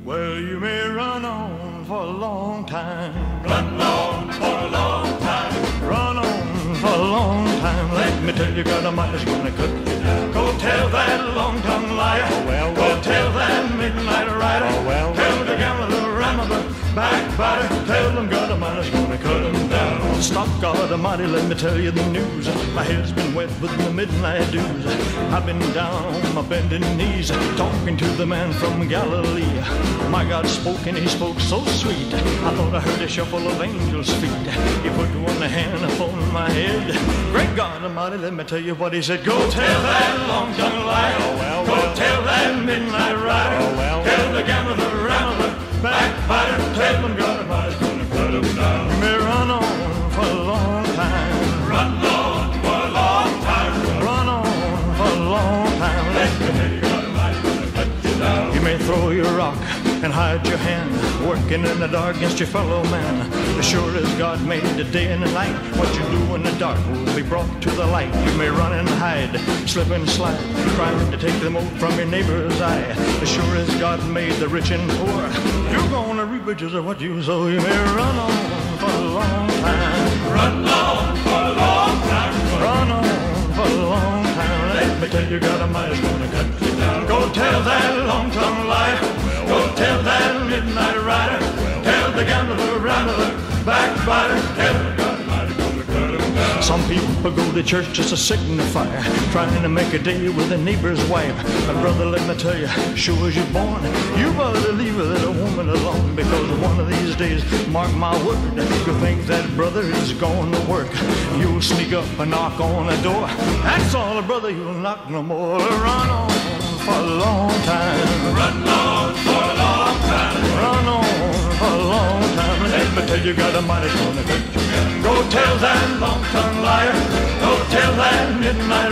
Well, you may run on for a long time. Run on for a long time. Run on for a long time. Let me tell you, God Almighty's gonna cut you down. Go tell that long-tongued liar. Oh, well, Go tell that midnight rider. Oh, well, tell the gambler, the rambler, backbiter. Tell them God Almighty's gonna cut them down. Stop, God Almighty, let me tell you the news. My head's been wet with the midnight dews. I've been down on my bending knees, talking to the man from Galilee. My God spoke and he spoke so sweet. I thought I heard a shuffle of angels' feet. He put one hand upon my head. Great God Almighty, let me tell you what he said. Go tell that long-tongued liar. Oh, well, Go well. tell that midnight rider. Oh, well. Tell the gambler, the rambler, backbiter. Tell them God Almighty's gonna cut them down. You may run on for a long time. Run on for a long time. Run on for a long time. Let me tell you, God Almighty's gonna cut you down. You may throw your rock and hide your hand, working in the dark against your fellow man. As sure as God made the day and the night, what you do in the dark will be brought to the light. You may run and hide, slip and slide, trying to take the mote from your neighbor's eye. As sure as God made the rich and poor, you're gonna reap riches of what you sow. You may run on for a long time. Run on for a long time. Run on for a long time. Let me tell you, God Almighty's gonna cut you down. Go tell that long-tongued liar. Go tell that midnight rider. Tell the gambler, the rambler, backbiter. Tell the God Almighty's gonna cut him down. Some people go to church just to signify, trying to make a day with a neighbor's wife. But brother, let me tell you, sure as you're born, you better leave that woman alone, because one of these days, mark my word, you'll think that brother is going to work. You'll sneak up and knock on a door. That's all, brother, you'll knock no more. Run on for a long time. Run on for a long time. Run on for a long time. Let me tell you, God Almighty's gonna cut you down. Go tell that long-tongued liar. Go tell that midnight